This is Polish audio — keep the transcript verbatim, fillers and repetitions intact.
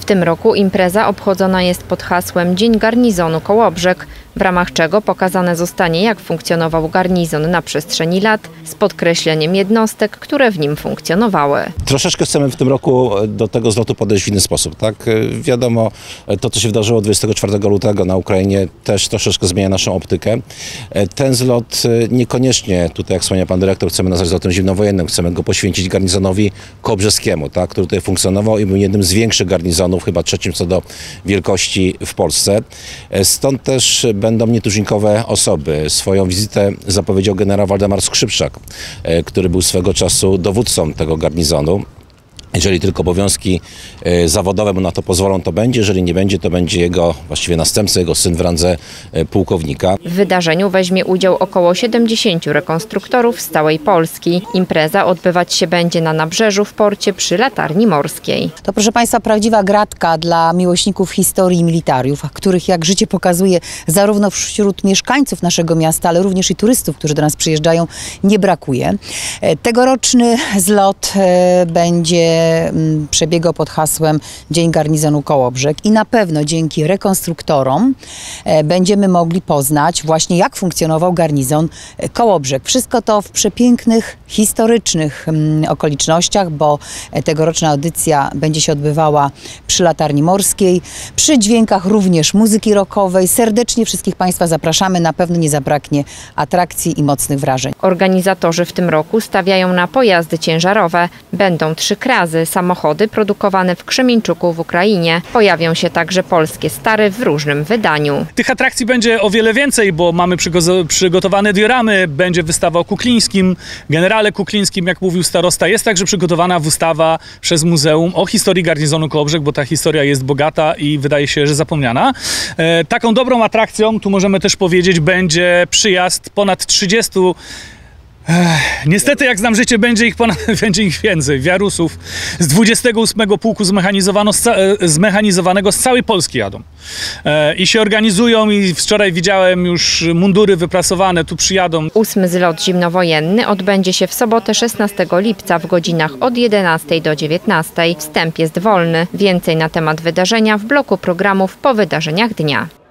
W tym roku impreza obchodzona jest pod hasłem Dzień Garnizonu Kołobrzeg, w ramach czego pokazane zostanie, jak funkcjonował garnizon na przestrzeni lat, z podkreśleniem jednostek, które w nim funkcjonowały. Troszeczkę chcemy w tym roku do tego zlotu podejść w inny sposób. Tak? Wiadomo, to co się wydarzyło dwudziestego czwartego lutego na Ukrainie też troszeczkę zmienia naszą optykę. Ten zlot niekoniecznie, tutaj jak wspomniał pan dyrektor, chcemy nazwać zlotem zimnowojennym, chcemy go poświęcić garnizonowi kołobrzeskiemu, tak? Który tutaj funkcjonował i był jednym z większych garnizonów, chyba trzecim co do wielkości w Polsce. Stąd też będą nietuzinkowe osoby. Swoją wizytę zapowiedział generał Waldemar Skrzypczak, który był swego czasu dowódcą tego garnizonu. Jeżeli tylko obowiązki zawodowe mu na to pozwolą, to będzie. Jeżeli nie będzie, to będzie jego właściwie następca, jego syn w randze pułkownika. W wydarzeniu weźmie udział około siedemdziesięciu rekonstruktorów z całej Polski. Impreza odbywać się będzie na Nabrzeżu w porcie przy Latarni Morskiej. To, proszę państwa, prawdziwa gratka dla miłośników historii i militariów, których, jak życie pokazuje, zarówno wśród mieszkańców naszego miasta, ale również i turystów, którzy do nas przyjeżdżają, nie brakuje. Tegoroczny zlot będzie przebiegał pod hasłem Dzień Garnizonu Kołobrzeg i na pewno dzięki rekonstruktorom będziemy mogli poznać właśnie, jak funkcjonował garnizon Kołobrzeg. Wszystko to w przepięknych, historycznych okolicznościach, bo tegoroczna audycja będzie się odbywała przy Latarni Morskiej, przy dźwiękach również muzyki rockowej. Serdecznie wszystkich państwa zapraszamy, na pewno nie zabraknie atrakcji i mocnych wrażeń. Organizatorzy w tym roku stawiają na pojazdy ciężarowe. Będą trzy krazy. Samochody produkowane w Krzemieńczuku w Ukrainie. Pojawią się także polskie stary w różnym wydaniu. Tych atrakcji będzie o wiele więcej, bo mamy przygotowane dioramy, będzie wystawa o Kuklińskim, generale Kuklińskim, jak mówił starosta. Jest także przygotowana wystawa przez muzeum o historii garnizonu Kołobrzeg, bo ta historia jest bogata i wydaje się, że zapomniana. E, taką dobrą atrakcją, tu możemy też powiedzieć, będzie przyjazd ponad trzydziestu. Ech, niestety, jak znam życie, będzie ich, ponad, będzie ich więcej. Wiarusów z dwudziestego ósmego Pułku zmechanizowano, zmechanizowanego z całej Polski jadą. E, I się organizują i wczoraj widziałem już mundury wyprasowane, tu przyjadą. Ósmy zlot zimnowojenny odbędzie się w sobotę szesnastego lipca w godzinach od jedenastej do dziewiętnastej. Wstęp jest wolny. Więcej na temat wydarzenia w bloku programów po wydarzeniach dnia.